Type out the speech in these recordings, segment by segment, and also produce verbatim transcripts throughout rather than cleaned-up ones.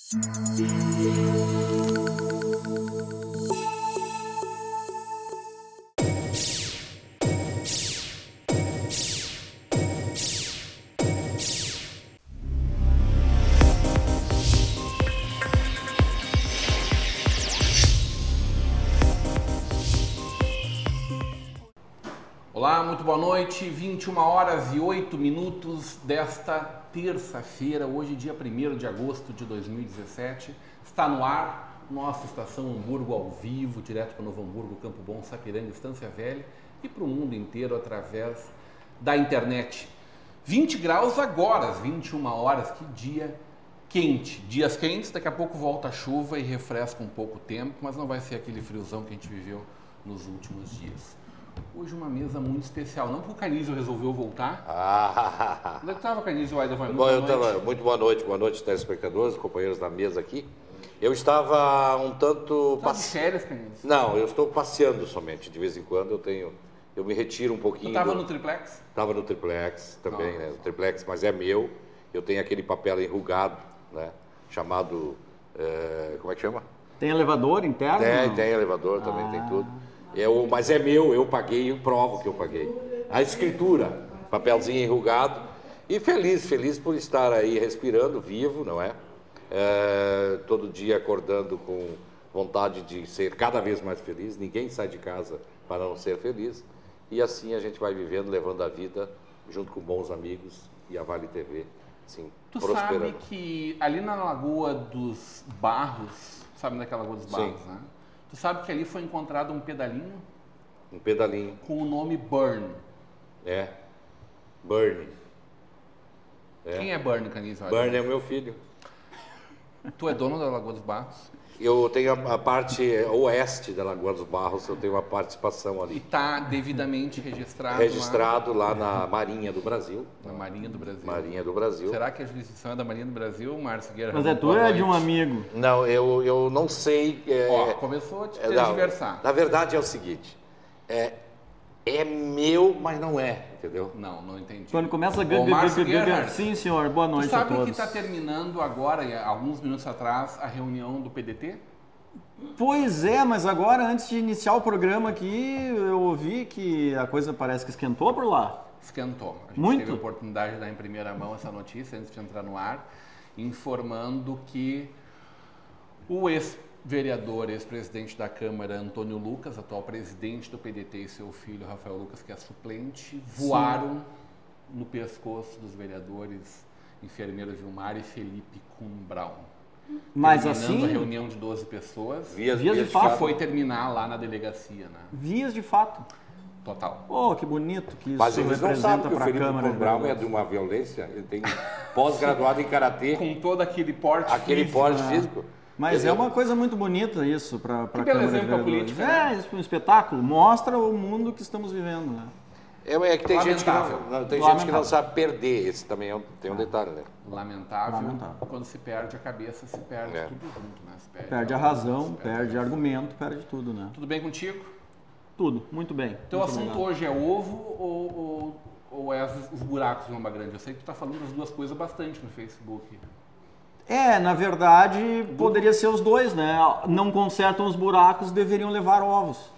Olá, muito boa noite, vinte e uma horas e oito minutos desta terça-feira, hoje dia primeiro de agosto de dois mil e dezessete, está no ar nossa estação Hamburgo ao vivo, direto para Novo Hamburgo, Campo Bom, Sapiranga, Estância Velha e para o mundo inteiro através da internet. vinte graus agora, às vinte e uma horas, que dia quente, dias quentes, daqui a pouco volta a chuva e refresca um pouco o tempo, mas não vai ser aquele friozão que a gente viveu nos últimos dias. Hoje uma mesa muito especial, não porque o Canísio resolveu voltar. Ah. Onde é que estava, Canísio? Ainda vai muito Bom, boa eu noite. tava, muito boa noite, boa noite, telespectadores, companheiros da mesa aqui. Eu estava um tanto... Tá de férias, Canísio? Não, eu estou passeando somente, de vez em quando eu tenho... Eu me retiro um pouquinho... Tu estava do... no triplex? Estava no triplex também, Nossa. né? O triplex, mas é meu. Eu tenho aquele papel enrugado, né? Chamado... é, como é que chama? Tem elevador interno? Tem, não? tem elevador também, Ah. tem tudo. Eu, mas é meu, eu paguei, eu provo que eu paguei. A escritura, papelzinho enrugado. E feliz, feliz por estar aí respirando, vivo, não é? É, todo dia acordando com vontade de ser cada vez mais feliz. Ninguém sai de casa para não ser feliz. E assim a gente vai vivendo, levando a vida junto com bons amigos e a Vale T V, assim, Tu prosperando. sabe que ali na Lagoa dos Barros, sabe daquela Lagoa dos Barros, Sim. né? Tu sabe que ali foi encontrado um pedalinho Um pedalinho, com o nome Burn. é. Bernie. É. Quem é Burn, Canísio? Bernie é o meu filho. Tu é dono da Lagoa dos Barros? Eu tenho a, a parte oeste da Lagoa dos Barros, eu tenho uma participação E ali. está devidamente registrado, Registrado lá na Marinha do Brasil. lá na Marinha do Brasil. Marinha do Brasil. Será que a jurisdição é da Marinha do Brasil, Márcio Guerra? Mas é tu Boa é de um noite. amigo. Não, eu, eu não sei. É, Ó, começou a te é, não, tergiversar. na verdade é o seguinte: é, é meu, mas não é, entendeu? Não, não entendi. Quando começa a Ô, gaga, Márcio gaga, gaga, Gerhard, sim, senhor, boa tu noite a sabe que todos. está terminando agora, e alguns minutos atrás, a reunião do P D T? Pois é, mas agora, antes de iniciar o programa aqui, eu ouvi que a coisa parece que esquentou por lá. Esquentou. A gente Muito? teve a oportunidade de dar em primeira mão essa notícia antes de entrar no ar, informando que o ex-vereador, ex-presidente da Câmara, Antônio Lucas, atual presidente do P D T, e seu filho, Rafael Lucas, que é suplente, voaram no pescoço dos vereadores enfermeiro Vilmar e Felipe Kuhn Braun. Mas Terminando assim, a reunião de doze pessoas, Vias, Vias de vias fato. que foi terminar lá na delegacia, né? vias de fato. Total. Oh, que bonito que isso Mas eles não representa sabem que o para a Felipe Câmara. Von Braun é vereadores. de uma violência, ele tem pós-graduado em Karatê, Com todo aquele porte aquele físico, porte né? físico. Mas Ele- é uma coisa muito bonita isso para a Que belo Câmara de exemplo pra Vereadores. política, né? É, isso é um espetáculo. Mostra o mundo que estamos vivendo, né? É, é que tem, gente que, Lamentável. não, não, tem gente que Lamentável. não sabe perder, esse também é um, tem um detalhe, né? Lamentável. Lamentável. Quando se perde a cabeça, se perde É. tudo junto, né? Se Perde a razão, perde argumento, perde tudo, né? Tudo bem contigo? Tudo, muito bem. Teu muito assunto obrigado. hoje é ovo ou, ou, ou é os, os buracos de Lomba Grande? Eu sei que tu tá falando das duas coisas bastante no Facebook. É, na verdade, poderia ser os dois, né? Não consertam os buracos, deveriam levar ovos.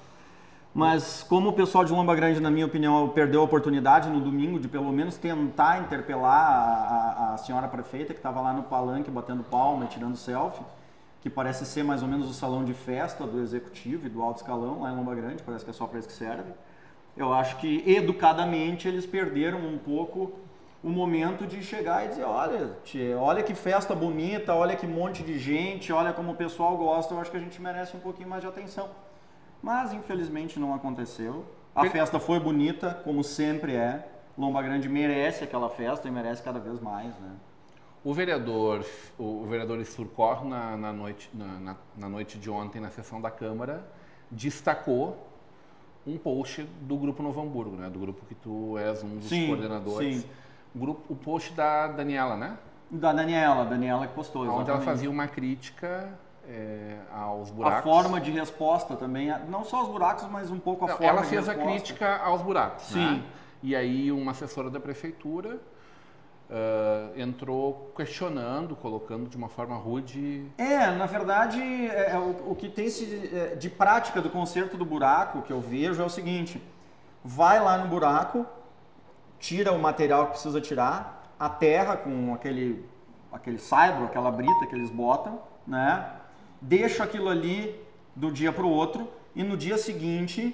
Mas como o pessoal de Lomba Grande, na minha opinião, perdeu a oportunidade no domingo de pelo menos tentar interpelar a, a, a senhora prefeita que estava lá no palanque batendo palma e tirando selfie, que parece ser mais ou menos o salão de festa do executivo e do alto escalão lá em Lomba Grande, parece que é só para isso que serve. Eu acho que educadamente eles perderam um pouco o momento de chegar e dizer, olha, tia, olha que festa bonita, olha que monte de gente, olha como o pessoal gosta, eu acho que a gente merece um pouquinho mais de atenção. Mas infelizmente não aconteceu. A Per- festa foi bonita, como sempre é. Lomba Grande merece aquela festa e merece cada vez mais, né? O vereador, o vereador Sturcor, na, na, noite, na, na, na noite de ontem, na sessão da Câmara, destacou um post do Grupo Novo Hamburgo, né? Do grupo que tu és um dos Sim, coordenadores. sim. O, grupo, o post da Daniela, né? Da Daniela, a Daniela que postou, Onde ela exatamente. fazia uma crítica é, aos A buracos. forma de resposta também, não só os buracos, mas um pouco a Não, forma ela de fez a resposta. crítica aos buracos, Sim. né? E aí uma assessora da prefeitura uh, entrou questionando, colocando de uma forma rude. É, na verdade, é, o, o que tem se, é, de prática do conserto do buraco que eu vejo é o seguinte: vai lá no buraco, tira o material que precisa tirar, aterra com aquele, aquele saibro, aquela brita que eles botam, né? Deixa aquilo ali do dia para o outro e no dia seguinte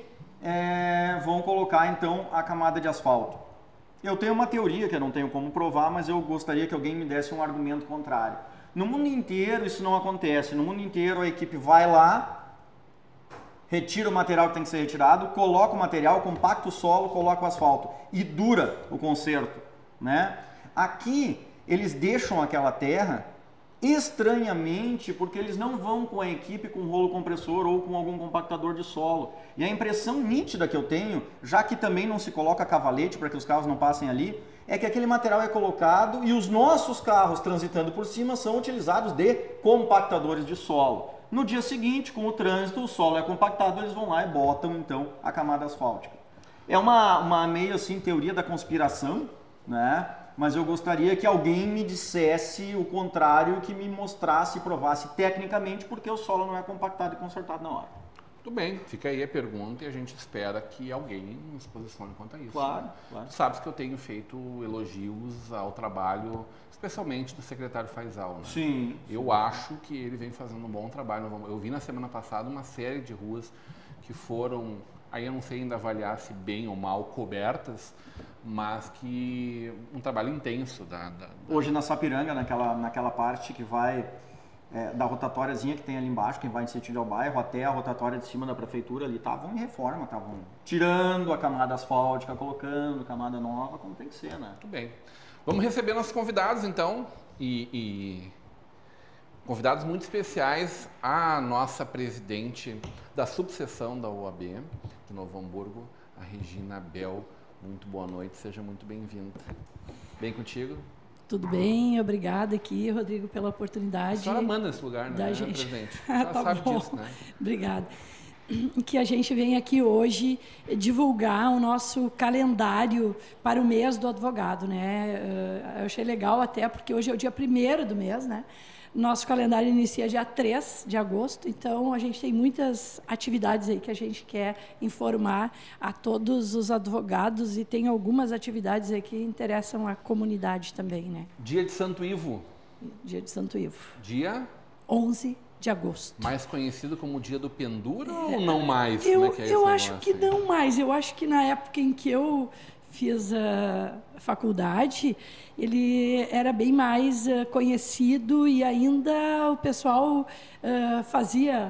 é, vão colocar então a camada de asfalto. Eu tenho uma teoria que eu não tenho como provar, mas eu gostaria que alguém me desse um argumento contrário. No mundo inteiro isso não acontece. No mundo inteiro a equipe vai lá, retira o material que tem que ser retirado, coloca o material, compacta o solo, coloca o asfalto e dura o conserto, né? Aqui eles deixam aquela terra estranhamente porque eles não vão com a equipe com rolo compressor ou com algum compactador de solo. E a impressão nítida que eu tenho, já que também não se coloca cavalete para que os carros não passem ali, é que aquele material é colocado e os nossos carros transitando por cima são utilizados de compactadores de solo. No dia seguinte, com o trânsito, o solo é compactado, eles vão lá e botam então a camada asfáltica. É uma, uma meio assim teoria da conspiração, né? Mas eu gostaria que alguém me dissesse o contrário, que me mostrasse e provasse tecnicamente porque o solo não é compactado e consertado na hora. Tudo bem, fica aí a pergunta e a gente espera que alguém nos posicione quanto a isso. Claro, né? claro. Tu sabes que eu tenho feito elogios ao trabalho, especialmente do secretário Faisal, né? Sim. Eu sim. acho que ele vem fazendo um bom trabalho. Eu vi na semana passada uma série de ruas que foram, aí eu não sei ainda avaliar se bem ou mal cobertas, mas que um trabalho intenso. Da, da, da... Hoje na Sapiranga, naquela, naquela parte que vai é, da rotatóriazinha que tem ali embaixo, quem vai em sentido ao bairro, até a rotatória de cima da prefeitura ali, estavam em reforma, estavam tirando a camada asfáltica, colocando camada nova, como tem que ser, né? Muito bem. Vamos receber nossos convidados, então, e, e convidados muito especiais, a nossa presidente da subseção da O A B de Novo Hamburgo, a Regina Bel. Muito boa noite, seja muito bem-vinda. Bem contigo? Tudo bem, obrigada aqui, Rodrigo, pela oportunidade. A senhora manda nesse lugar, né, da gente. presidente? A senhora tá sabe bom. disso, né? Obrigada. Que a gente vem aqui hoje divulgar o nosso calendário para o mês do advogado, né? Eu achei legal até porque hoje é o dia primeiro do mês, né? Nosso calendário inicia dia três de agosto, então a gente tem muitas atividades aí que a gente quer informar a todos os advogados e tem algumas atividades aí que interessam a comunidade também, né? Dia de Santo Ivo. Dia de Santo Ivo. Dia? onze de agosto. Mais conhecido como dia do pendura ou não mais? Eu, Como é que é eu esse acho que aí? não mais. Eu acho que na época em que eu fiz a faculdade, ele era bem mais uh, conhecido e ainda o pessoal uh, fazia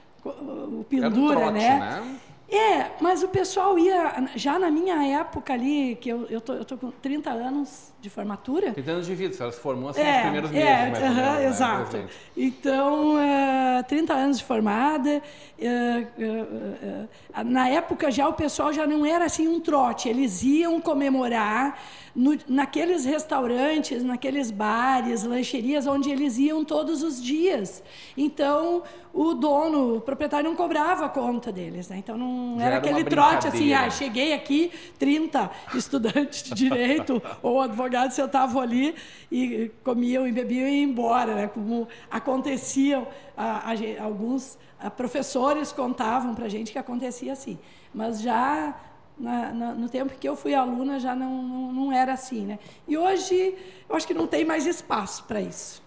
o pendura, era um trote, né? né? É, mas o pessoal ia, já na minha época ali, que eu, eu, tô, eu tô com trinta anos de formatura. trinta anos de vida, a senhora se formou assim É, nos primeiros meses, é, mais uh-huh, ou menos, né, exato. presidente? Então, uh, trinta anos de formada. Uh, uh, uh, na época já o pessoal já não era assim um trote, eles iam comemorar no, naqueles restaurantes, naqueles bares, lancherias, onde eles iam todos os dias. Então, o dono, o proprietário não cobrava a conta deles, né? Então, não Já era era aquele uma trote assim, brincadeira. ah, cheguei aqui, trinta estudantes de direito ou advogados sentavam ali e comiam e bebiam e iam embora, né? Como aconteciam, a, a, alguns a, professores contavam para a gente que acontecia assim. Mas já na, na, no tempo que eu fui aluna já não, não, não era assim, né? E hoje eu acho que não tem mais espaço para isso.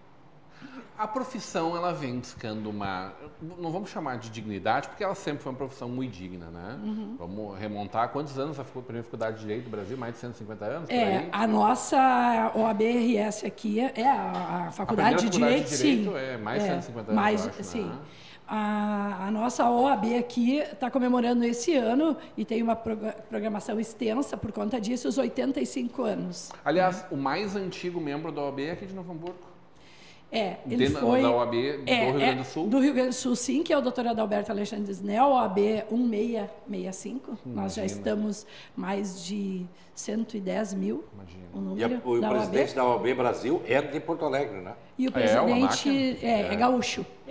A profissão, ela vem buscando uma, não vamos chamar de dignidade, porque ela sempre foi uma profissão muito digna, né? Uhum. Vamos remontar quantos anos a primeira faculdade de Direito do Brasil? Mais de cento e cinquenta anos? É, a nossa O A B R S aqui é a, a faculdade, a de, direito, de Direito, sim. é mais de é, cento e cinquenta anos, mais, eu acho, sim. Né? A, a nossa O A B aqui está comemorando esse ano e tem uma programação extensa por conta disso, os oitenta e cinco anos. Aliás, o mais antigo membro da O A B é aqui de Novo Hamburgo. É, ele Dentro foi... da O A B do é, Rio Grande do é, Sul? Do Rio Grande do Sul, sim, que é o doutor Adalberto Alexandre Snell, O A B um seis seis cinco. Imagina. Nós já estamos mais de cento e dez mil, Imagina. o E número a, o da presidente O A B. da O A B Brasil é de Porto Alegre, né? E o É, uma presidente máquina. é, é, é gaúcho, é,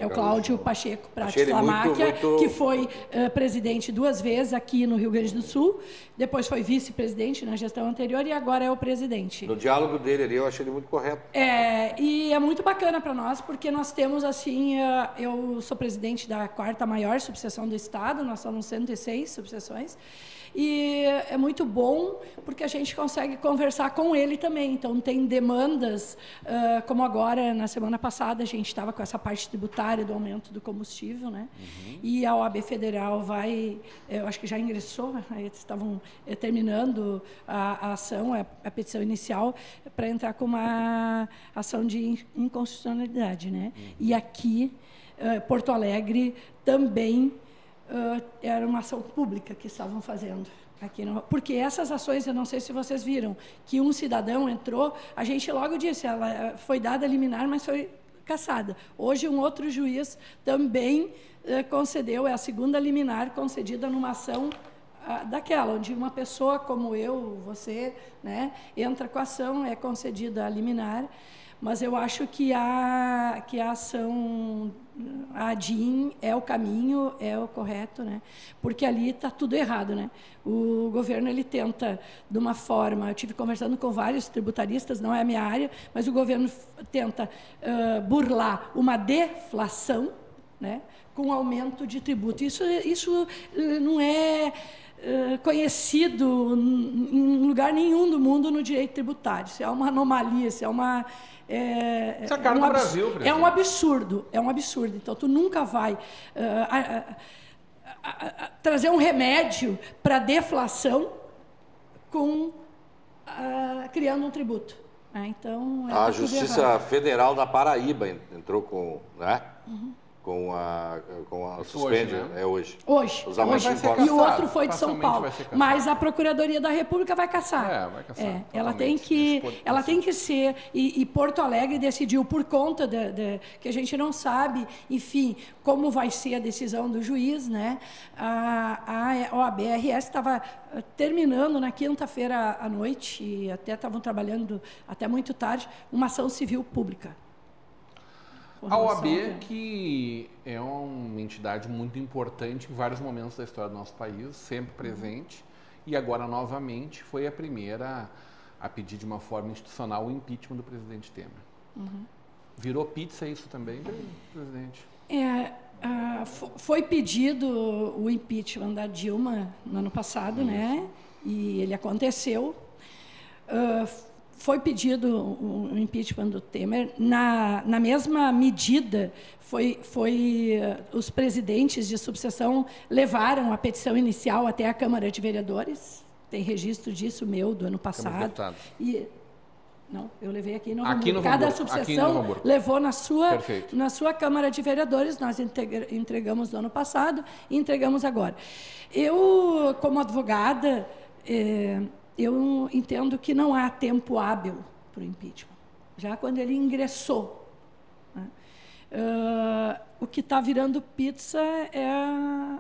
É o Cláudio Pacheco Prates Achei ele muito, Lamáquia, muito- que foi uh, presidente duas vezes aqui no Rio Grande do Sul, depois foi vice-presidente na gestão anterior e agora é o presidente. No diálogo dele ali, eu achei ele muito correto. É, e é muito bacana para nós, porque nós temos, assim, uh, eu sou presidente da quarta maior subseção do Estado, nós somos cento e seis subseções, e é muito bom porque a gente consegue conversar com ele também. Então, tem demandas, uh, como agora, na semana passada, a gente estava com essa parte tributária do aumento do combustível, né? Uhum. E a O A B Federal vai, eu acho que já ingressou, aí estavam eh, terminando a, a ação, a, a petição inicial, para entrar com uma ação de inconstitucionalidade, né? Uhum. E aqui, uh, Porto Alegre, também Uh, era uma ação pública que estavam fazendo aqui no, porque essas ações, eu não sei se vocês viram, que um cidadão entrou, a gente logo disse, ela foi dada a liminar, mas foi cassada. Hoje um outro juiz também uh, concedeu, é a segunda liminar concedida numa ação uh, daquela, onde uma pessoa como eu, você, né, entra com a ação, é concedida a liminar, mas eu acho que a, que a ação, a ADIM é o caminho, é o correto, né? Porque ali está tudo errado, né? O governo ele tenta, de uma forma, eu tive conversando com vários tributaristas, não é a minha área, mas o governo tenta uh, burlar uma deflação, né, com aumento de tributo. Isso, isso uh, não é uh, conhecido em lugar nenhum do mundo no direito tributário. Isso é uma anomalia, isso é uma... É, Isso é a cara um do abs... Brasil, presidente. É um absurdo, é um absurdo. Então, tu nunca vai uh, a, a, a, a, trazer um remédio para deflação com, uh, criando um tributo. Né? Então, é a Justiça Federal da Paraíba entrou com, né? Uhum. com a, com a suspende, hoje, né? é hoje. Hoje. Os aumentos hoje. de impostos. E o outro foi de São Paulo. Vai Mas a Procuradoria da República vai caçar. É, vai caçar. É, ela tem que, ela tem que ser, e, e Porto Alegre decidiu por conta de, de, que a gente não sabe, enfim, como vai ser a decisão do juiz, né? A, a O A B R S estava terminando na quinta-feira à noite, e até estavam trabalhando até muito tarde, uma ação civil pública. A O A B, que é uma entidade muito importante em vários momentos da história do nosso país, sempre presente, uhum. e agora novamente foi a primeira a pedir de uma forma institucional o impeachment do presidente Temer. Uhum. Virou pizza isso também, presidente? É, uh, foi pedido o impeachment da Dilma no ano passado, uhum. né? E ele aconteceu. Uh, Foi pedido o um impeachment do Temer. Na, na mesma medida, foi, foi, uh, os presidentes de subseção levaram a petição inicial até a Câmara de Vereadores. Tem registro disso meu, do ano passado. E, não, eu levei aqui em Novo aqui Hamburgo. Cada subseção levou na sua, na sua Câmara de Vereadores. Nós entregamos no ano passado e entregamos agora. Eu, como advogada... É, eu entendo que não há tempo hábil para o impeachment, já quando ele ingressou. Né? Uh, o que está virando pizza é,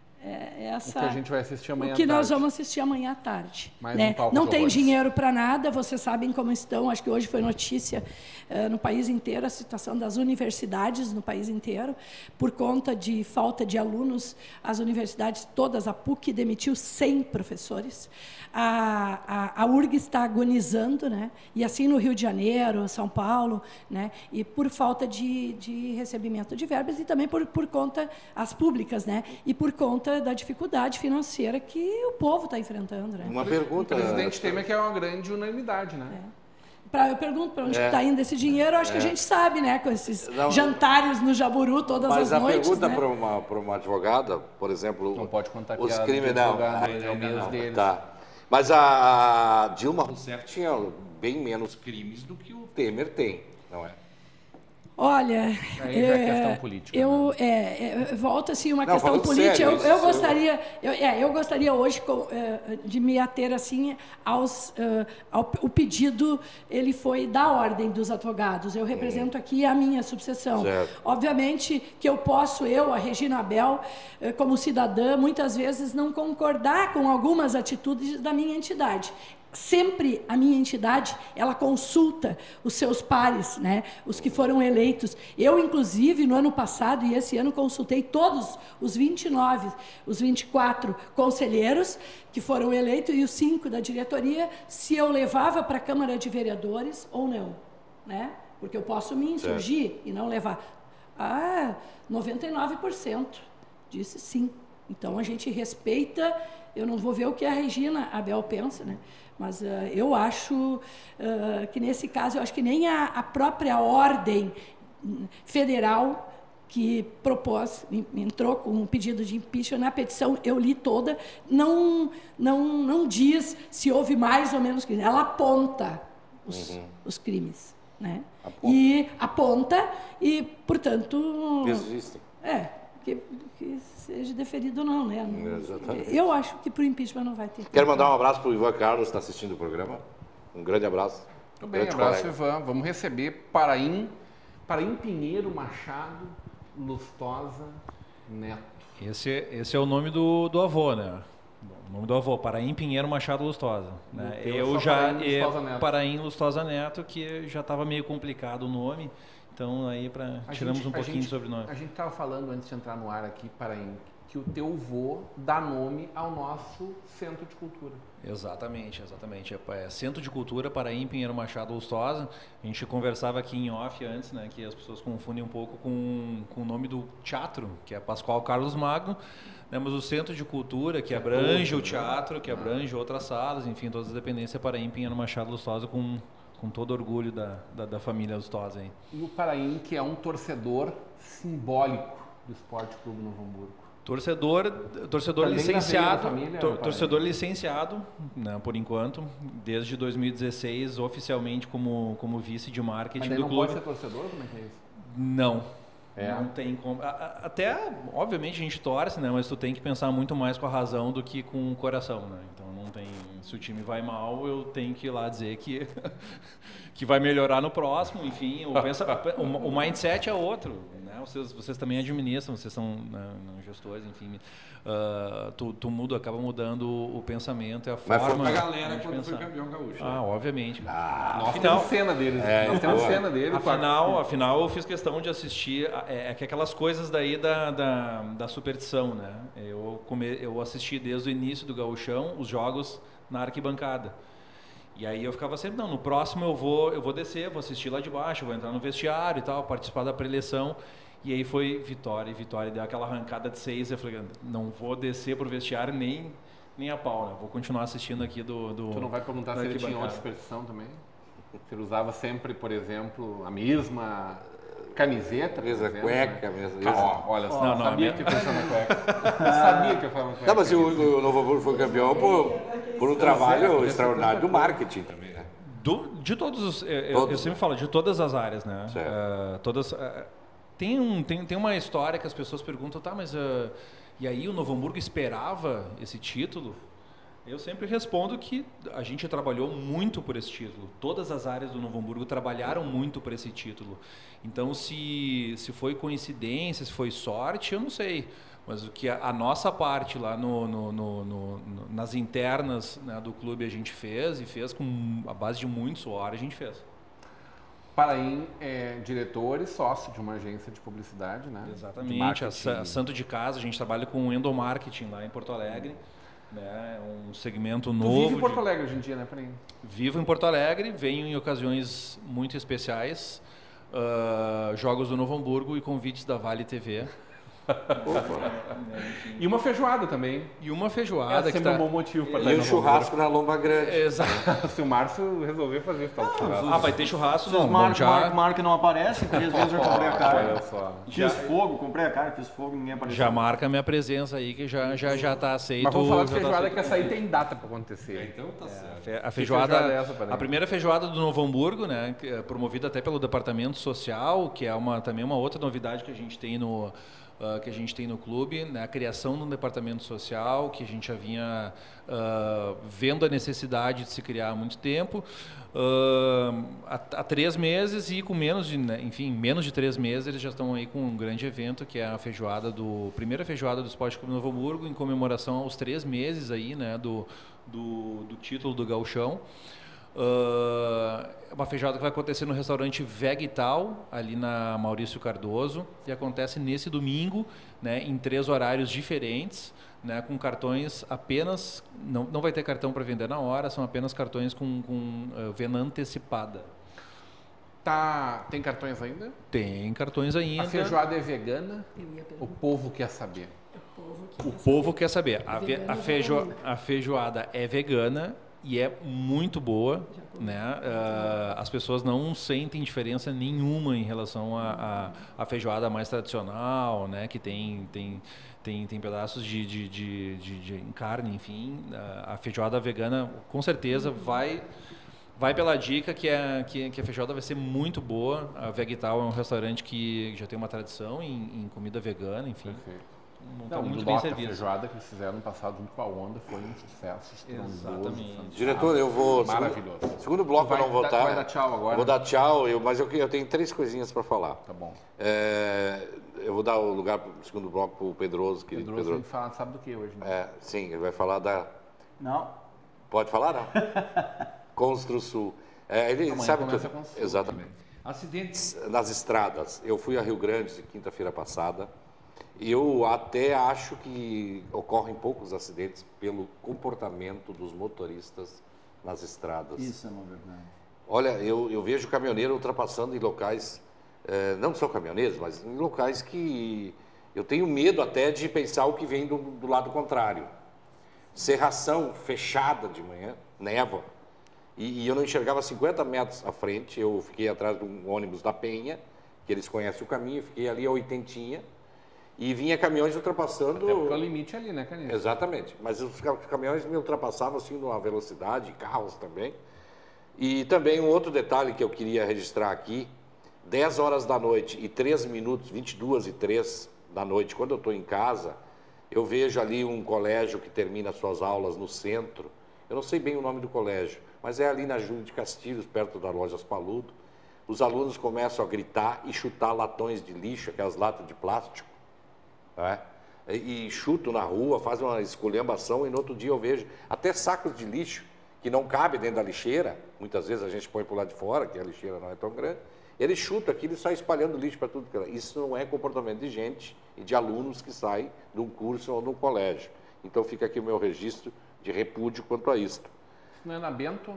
é essa... O que a gente vai assistir amanhã à tarde. O que nós tarde. vamos assistir amanhã à tarde. Mais né? um Não tem dinheiro para nada, vocês sabem como estão, acho que hoje foi notícia uh, no país inteiro, a situação das universidades no país inteiro, por conta de falta de alunos, as universidades todas, a PUC demitiu cem professores, a, a, a U R G está agonizando, né? E assim no Rio de Janeiro, São Paulo, né? E por falta de, de recebimento de verbas e também por, por conta, as públicas, né? E por conta da dificuldade financeira que o povo está enfrentando. Né? Uma pergunta... O presidente Temer que é uma grande unanimidade, né? É. Pra, eu pergunto para onde é. está indo esse dinheiro, acho é. que a gente sabe, né? Com esses não, jantares no Jaburu todas as noites. Mas a pergunta né? para uma, para uma advogada, por exemplo... Não pode contar os piada crimes, de não. não, não, deles. Tá. Mas a Dilma Rousseff tinha bem menos crimes do que o Temer tem, não é? Olha, aí é, é questão política, eu né? é, é, volta assim uma não, questão política. Sério, eu, eu gostaria, eu, é, eu gostaria hoje de me ater assim aos, uh, ao o pedido. Ele foi da ordem dos advogados. Eu represento hum. aqui a minha subseção. Certo. Obviamente que eu posso eu, a Regina Abel, como cidadã, muitas vezes não concordar com algumas atitudes da minha entidade. sempre a minha entidade, ela consulta os seus pares, né, os que foram eleitos. Eu, inclusive, no ano passado e esse ano, consultei todos os vinte e nove, os vinte e quatro conselheiros que foram eleitos e os cinco da diretoria, se eu levava para a Câmara de Vereadores ou não, né? Porque eu posso me insurgir certo. E não levar. Ah, noventa e nove por cento disse sim. Então, a gente respeita, eu não vou ver o que a Regina Abel pensa, né? Mas uh, eu acho uh, que, nesse caso, eu acho que nem a, a própria ordem federal que propôs, entrou com um pedido de impeachment, na petição, eu li toda, não, não, não diz se houve mais ou menos crimes, ela aponta os, uhum. os crimes, né? Aponta. E aponta e, portanto... Existem. É, que, que seja deferido ou não, né? Exatamente. Eu acho que para o impeachment não vai ter. Quero mandar um abraço para o Ivan Carlos, que está assistindo o programa. Um grande abraço. Muito bem, abraço, colega. Ivan. Vamos receber Paraim, Paraim Pinheiro Machado Lustosa Neto. Esse, esse é o nome do, do avô, né? O nome do avô, Paraim Pinheiro Machado Lustosa. Né? Eu já... Paraim Lustosa Neto. Paraim Lustosa Neto, que já estava meio complicado o nome. Então, aí pra, tiramos gente, um pouquinho gente, sobre o nome. A gente estava falando, antes de entrar no ar aqui, Paraim, que o teu avô dá nome ao nosso Centro de Cultura. Exatamente, exatamente. É, é Centro de Cultura Paraim Pinheiro Machado Lustosa. A gente conversava aqui em off antes, né, que as pessoas confundem um pouco com, com o nome do teatro, que é Pascoal Carlos Magno. Né, mas o Centro de Cultura, que abrange o teatro, que abrange outras salas, enfim, todas as dependências Paraim Pinheiro Machado Lustosa, com... com todo orgulho da, da, da família Lustosa aí. E o Paraim, que é um torcedor simbólico do Esporte Clube Novo Hamburgo. Torcedor, torcedor licenciado, família, tor, torcedor licenciado, né, por enquanto, desde dois mil e dezesseis, oficialmente como, como vice de marketing do clube. Mas não pode ser torcedor? Como é que é isso? Não. É. Não tem como. Até, obviamente, a gente torce, né? Mas tu tem que pensar muito mais com a razão do que com o coração, né? Então não tem. Se o time vai mal, eu tenho que ir lá dizer que, que vai melhorar no próximo, enfim. O, pensa, o, o mindset é outro, né? Vocês, vocês também administram, vocês são, né, gestores, enfim. Uh, tu, tu muda, acaba mudando o pensamento e a Mas forma. Mas foi pra galera quando foi campeão gaúcho. Ah, né? Obviamente. Ah, nós afinal, temos cena deles. É, nós temos cena deles. Afinal, afinal, eu fiz questão de assistir. É, é que aquelas coisas daí da, da, da superstição, né? Eu, come, eu assisti desde o início do gauchão os jogos na arquibancada. E aí eu ficava sempre, não, no próximo eu vou, eu vou descer, vou assistir lá de baixo, vou entrar no vestiário e tal, participar da preleção. E aí foi Vitória, e Vitória deu aquela arrancada de seis, eu falei, não vou descer pro vestiário nem, nem a pau, né? Vou continuar assistindo aqui do... do tu não vai perguntar se ele tinha outra superstição também? Se ele usava sempre, por exemplo, a mesma camiseta? Mesma cueca, mesma... Cara, olha só, não, eu não, sabia minha... que ia na cueca. Eu sabia que ia falar na cueca. Não, mas o, o Novo Hamburgo foi campeão por, por um trabalho extraordinário do marketing também, né? Do, de todos os... Eu, todos. eu sempre falo, de todas as áreas, né? Uh, todas... Uh, Tem, um, tem, tem uma história que as pessoas perguntam, tá, mas uh, e aí o Novo Hamburgo esperava esse título? Eu sempre respondo que a gente trabalhou muito por esse título. Todas as áreas do Novo Hamburgo trabalharam muito por esse título. Então, se, se foi coincidência, se foi sorte, eu não sei. Mas o que a, a nossa parte lá no, no, no, no, nas internas, né, do clube a gente fez, e fez com a base de muito suor, a gente fez. Paraim é diretor e sócio de uma agência de publicidade, né? Exatamente, a, a Santo de Casa, a gente trabalha com endomarketing lá em Porto Alegre, né? Um segmento novo. Tu vive em Porto de... Alegre hoje em dia, né, Paraim? Vivo em Porto Alegre, venho em ocasiões muito especiais, uh, jogos do Novo Hamburgo e convites da Vale T V. E uma feijoada também. E uma feijoada. É sempre que tá... um bom motivo para E o churrasco na Lomba Grande. Exato. Se o Márcio resolver fazer isso, tá ah, ah, vai ter churrasco. Não, Marco, já... Marco, Marco não aparece, três vezes eu comprei a cara. Olha só. Fiz já... fogo, comprei a cara, fiz fogo, ninguém apareceu. Já marca a minha presença aí, que já, já, já tá aceito. Mas vamos falar de feijoada, tá que essa aí tem data para acontecer. É, então tá certo. É, a feijoada, feijoada é essa, a primeira feijoada do Novo Hamburgo, né, promovida até pelo Departamento Social, que é uma, também uma outra novidade que a gente tem no... uh, que a gente tem no clube, né? A criação de um departamento social, que a gente já vinha uh, vendo a necessidade de se criar há muito tempo, uh, há, há três meses e com menos de, né, enfim, menos de três meses eles já estão aí com um grande evento, que é a feijoada do, primeira feijoada do Esporte Clube Novo Hamburgo, em comemoração aos três meses aí, né, do, do, do título do Gauchão. Uh, uma feijoada que vai acontecer no restaurante Vegetal, ali na Maurício Cardoso, e acontece nesse domingo, né, em três horários diferentes, né, com cartões apenas, não, não vai ter cartão para vender na hora, são apenas cartões com, com uh, venda antecipada. Tá, tem cartões ainda? Tem cartões ainda. A feijoada é vegana? O povo quer saber. O povo quer saber. A, ve, a, feijo, a feijoada é vegana e é muito boa, né? Uh, as pessoas não sentem diferença nenhuma em relação à a, a, a feijoada mais tradicional, né? Que tem, tem, tem, tem pedaços de, de, de, de, de carne, enfim. Uh, a feijoada vegana, com certeza, vai... Vai pela dica que, é, que, que a feijoada vai ser muito boa. A Vegetal é um restaurante que já tem uma tradição em, em comida vegana, enfim. Perfeito. Tá Não, muito do bem Nota servido. Feijoada que eles fizeram no passado junto com a Onda foi um sucesso estrondoso. Exatamente. Diretor, eu vou... Maravilhoso. Segundo, segundo bloco Vai eu não vou dar- estar. vai dar tchau agora? Vou dar tchau, eu, mas eu, eu tenho três coisinhas para falar. Tá bom. É, eu vou dar o lugar para o segundo bloco para o Pedroso, querido Pedroso Pedroso. tem que falar, sabe do que hoje, né? É, sim, ele vai falar da... Não. Pode falar, não? Construsul. É, ele Amanhã sabe começa tudo. com o Sul Exatamente. Acidentes nas estradas. Eu fui a Rio Grande quinta-feira passada e eu até acho que ocorrem poucos acidentes pelo comportamento dos motoristas nas estradas. Isso é uma verdade. Olha, eu, eu vejo caminhoneiro ultrapassando em locais, eh, não só caminhoneiros, mas em locais que eu tenho medo até de pensar o que vem do, do lado contrário. Cerração fechada de manhã, névoa. E, e eu não enxergava cinquenta metros à frente, eu fiquei atrás de um ônibus da Penha, que eles conhecem o caminho, fiquei ali a oitentinha, e vinha caminhões ultrapassando... Até porque o limite é ali, né, Canês? Exatamente, mas os ca- caminhões me ultrapassavam assim numa velocidade, carros também. E também um outro detalhe que eu queria registrar aqui, dez horas da noite e três minutos, vinte e duas e três da noite, quando eu estou em casa, eu vejo ali um colégio que termina suas aulas no centro, eu não sei bem o nome do colégio, mas é ali na Júlio de Castilhos, perto da Lojas Paludo. Os alunos começam a gritar e chutar latões de lixo, aquelas latas de plástico, né? E, e chutam na rua, fazem uma esculhambação, e no outro dia eu vejo até sacos de lixo que não cabem dentro da lixeira, muitas vezes a gente põe por lá de fora, que a lixeira não é tão grande, ele chuta aquilo e sai espalhando lixo para tudo. Isso não é comportamento de gente e de alunos que saem de um curso ou de um colégio. Então fica aqui o meu registro de repúdio quanto a isto. Não é na Bento?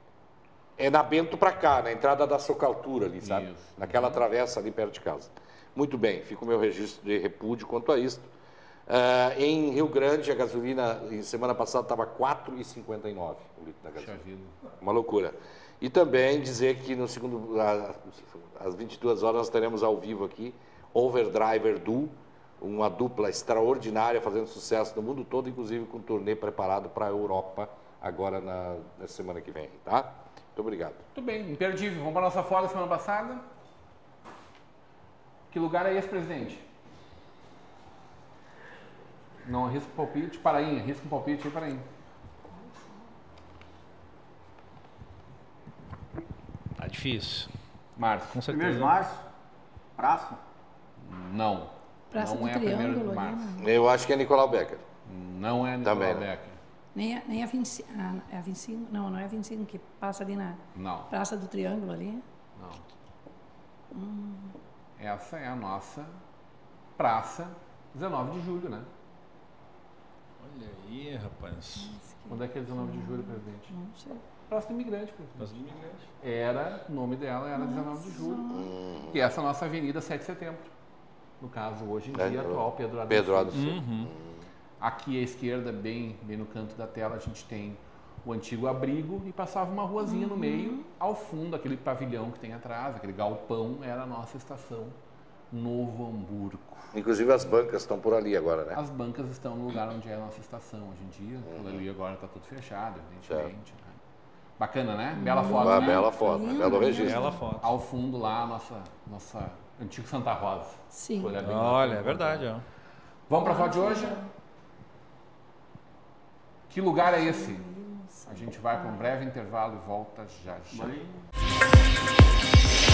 É na Bento para cá, na entrada da Socaltura ali, sabe? Isso. Naquela travessa ali perto de casa. Muito bem, fica o meu registro de repúdio quanto a isto. Uh, em Rio Grande, a gasolina, em semana passada, estava quatro reais e cinquenta e nove o litro da gasolina. Puxa vida. Uma loucura. E também dizer que no segundo, às vinte e duas horas nós teremos ao vivo aqui Overdriver Duo, uma dupla extraordinária fazendo sucesso no mundo todo, inclusive com um turnê preparado para a Europa agora na, na semana que vem, tá? Muito obrigado. Muito bem, imperdível. Vamos para a nossa foto da semana passada. Que lugar é esse, presidente? Não arrisca o palpite. Parainha, arrisca um palpite aí, Parainha. Tá difícil. Março. Com Primeiro de certeza. março? Praça? Não. Praça não do é a primeira de Triângulo ali, março. né? Eu acho que é Nicolau Becker. Não é Nicolau Também, né? Becker. Nem a, nem a vinte e cinco, ah, é a vinte e cinco, não, não é a vinte e cinco, que passa ali na Não, Praça do Triângulo ali. não. Essa é a nossa Praça dezenove de julho, né? Olha aí, rapaz. Quando é que é dezenove de julho, presidente? Não sei. Praça do Imigrante, presidente. Mas do imigrante. Era, o nome dela era dezenove de julho. Que é essa nossa avenida sete de setembro. No caso, hoje em É, dia, eu- atual Pedro Adão Pedro Sul. Adão Sul. Uhum. Aqui à esquerda, bem, bem no canto da tela, a gente tem o antigo abrigo e passava uma ruazinha no meio. Ao fundo, aquele pavilhão que tem atrás, aquele galpão, era a nossa estação Novo Hamburgo. Inclusive as bancas estão por ali agora, né? As bancas estão no lugar onde é a nossa estação hoje em dia. Aquilo ali agora está tudo fechado, evidentemente. Né? Bacana, né? Bela foto, Uma né? bela foto, Lindo, belo né? registro. Bela foto. Ao fundo lá, a nossa, nossa Antigo Santa Rosa. Sim. Olha, é verdade. Ó. Vamos para a foto de hoje? Que lugar é esse? A gente vai para um breve intervalo e volta já já.